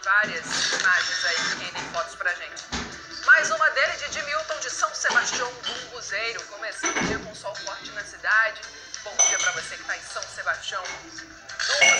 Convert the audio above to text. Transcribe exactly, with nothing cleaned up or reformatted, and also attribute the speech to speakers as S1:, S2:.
S1: várias imagens aí que rendem fotos pra gente. Mais uma dele de Edmilton de São Sebastião do Umbuzeiro, começando o dia com sol forte na cidade. Bom dia pra você que tá em São Sebastião do